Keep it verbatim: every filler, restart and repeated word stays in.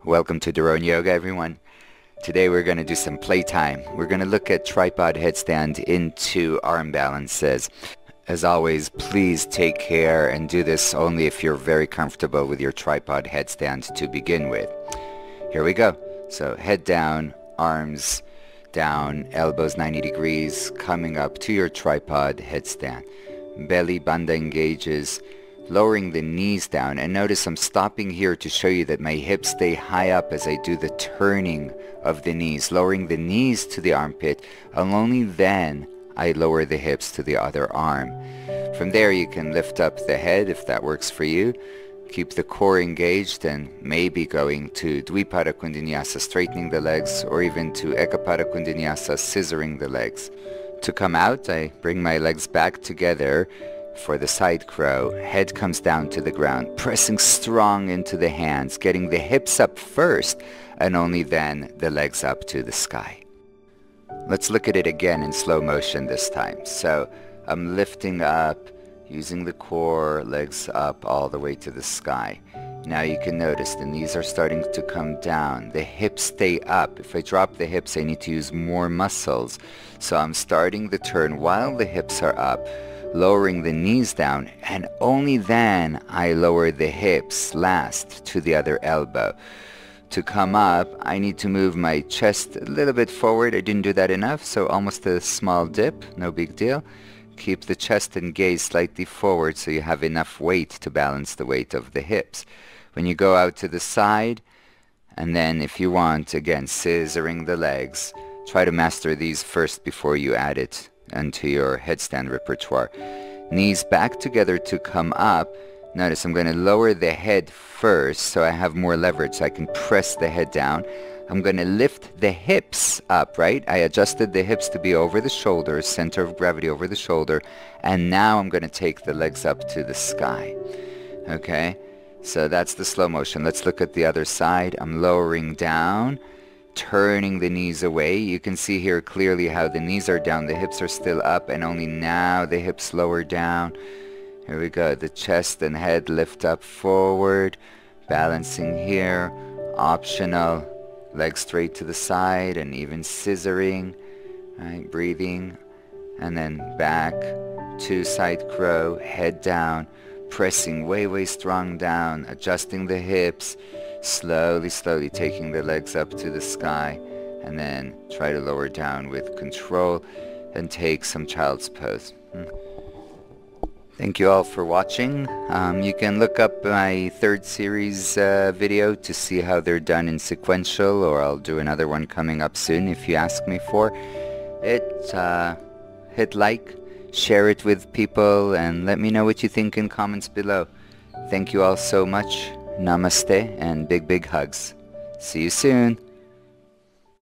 Welcome to Doron Yoga, everyone. Today we're going to do some playtime. We're going to look at tripod headstand into arm balances. As always, please take care and do this only if you're very comfortable with your tripod headstand to begin with. Here we go. So head down, arms down, elbows ninety degrees, coming up to your tripod headstand. Belly bandha engages, lowering the knees down, and notice I'm stopping here to show you that my hips stay high up as I do the turning of the knees, lowering the knees to the armpit, and only then I lower the hips to the other arm. From there you can lift up the head if that works for you, keep the core engaged, and maybe going to Dvipada koundinyasa, straightening the legs, or even to Ekapada koundinyasa, scissoring the legs. To come out, I bring my legs back together for the side crow. Head comes down to the ground, pressing strong into the hands, getting the hips up first, and only then the legs up to the sky. Let's look at it again in slow motion this time. So I'm lifting up, using the core, legs up all the way to the sky. Now you can notice the knees are starting to come down. The hips stay up. If I drop the hips, I need to use more muscles. So I'm starting the turn while the hips are up, lowering the knees down, and only then I lower the hips last to the other elbow. To come up, I need to move my chest a little bit forward. I didn't do that enough, so almost a small dip, no big deal. Keep the chest and gaze slightly forward so you have enough weight to balance the weight of the hips. When you go out to the side, and then if you want, again, scissoring the legs, try to master these first before you add it into your headstand repertoire. Knees back together to come up. Notice I'm going to lower the head first so I have more leverage, so I can press the head down. I'm going to lift the hips up, right? I adjusted the hips to be over the shoulders, center of gravity over the shoulder, and now I'm going to take the legs up to the sky. Okay, so that's the slow motion. Let's look at the other side. I'm lowering down, turning the knees away. You can see here clearly how the knees are down, the hips are still up, and only now the hips lower down. Here we go, the chest and head lift up forward, balancing here, optional, legs straight to the side, and even scissoring, right, breathing, and then back to side crow, head down, pressing way, way strong down, adjusting the hips, slowly, slowly taking the legs up to the sky, and then try to lower down with control and take some child's pose. Hmm. Thank you all for watching. Um, you can look up my third series uh, video to see how they're done in sequential, or I'll do another one coming up soon if you ask me for it. Uh, hit like, share it with people, and let me know what you think in comments below. Thank you all so much. Namaste and big, big hugs. See you soon.